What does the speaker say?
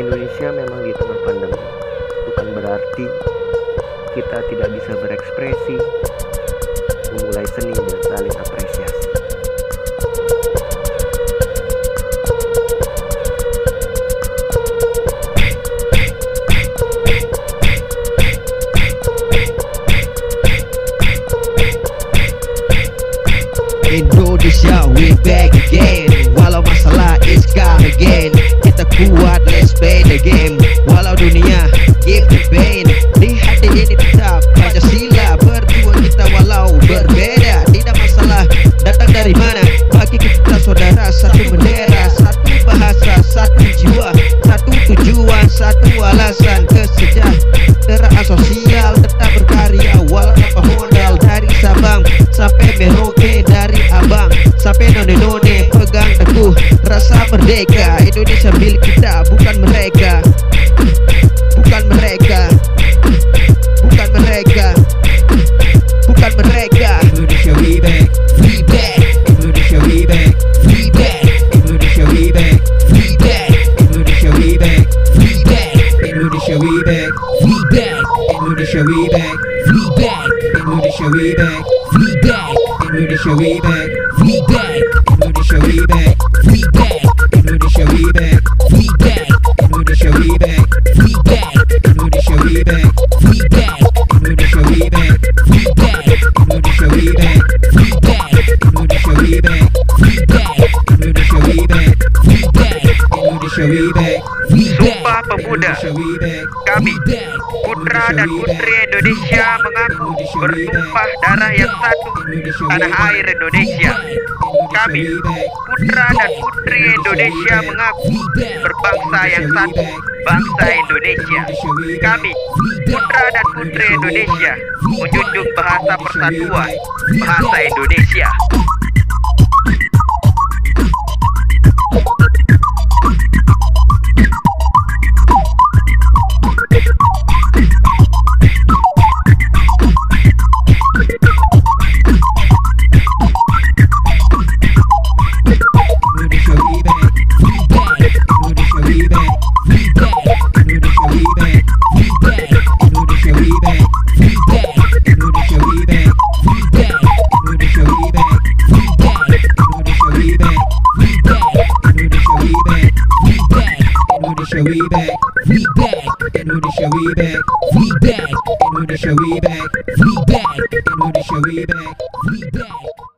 Indonesia memang di tengah pandemi, bukan berarti kita tidak bisa berekspresi, memulai seni dan saling apresiasi. Indonesia, we back again. Walau masalah is come again, kita kuat, let's play the game. Walau dunia give the pain, di hati ini tetap Pancasila. Berjuang kita walau berbeda, tidak masalah datang dari mana. Bagi kita saudara, satu bendera, satu bahasa, satu jiwa, satu tujuan, satu alasan. Kesejahteraan sosial, tetap berkarya walau tanpa modal. Dari Sabang sampai Merauke, dari Abang sampai none-none, pegang teguh rasa merdeka. Indonesia milik kita, bukan mereka. Bukan mereka. Bukan mereka. Bukan mereka. Indonesia we back, we back. Indonesia we back, we back. Indonesia we back, we back. Indonesia we back, we back. Indonesia we back, we back. Indonesia we back, we back. Indonesia we back, we back. Indonesia we back, we back. Indonesia we back, we back. Indonesia we back, we back. Indonesia we back, we back. Indonesia we back, we back. Indonesia we back, we back. Indonesia we back, we back. Indonesia we back, we back. Indonesia we back, we back. Indonesia we back, we back. Sumpah Pemuda, kami putra dan putri Indonesia mengaku bertumpah darah yang satu, tanah air Indonesia. Kami putra dan putri Indonesia mengaku berbangsa yang satu, bangsa Indonesia. Kami putra dan putri Indonesia menjunjung bahasa persatuan, bahasa Indonesia. Indonesia we back, we back. Indonesia we back, we back. Indonesia we back, we back. Indonesia we back, we back.